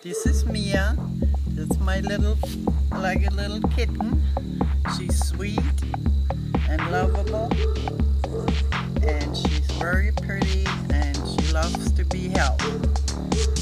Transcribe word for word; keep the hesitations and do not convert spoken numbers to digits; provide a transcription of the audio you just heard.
This is Mia. That's my little, like a little kitten. She's sweet and lovable, and she's very pretty, and she loves to be held.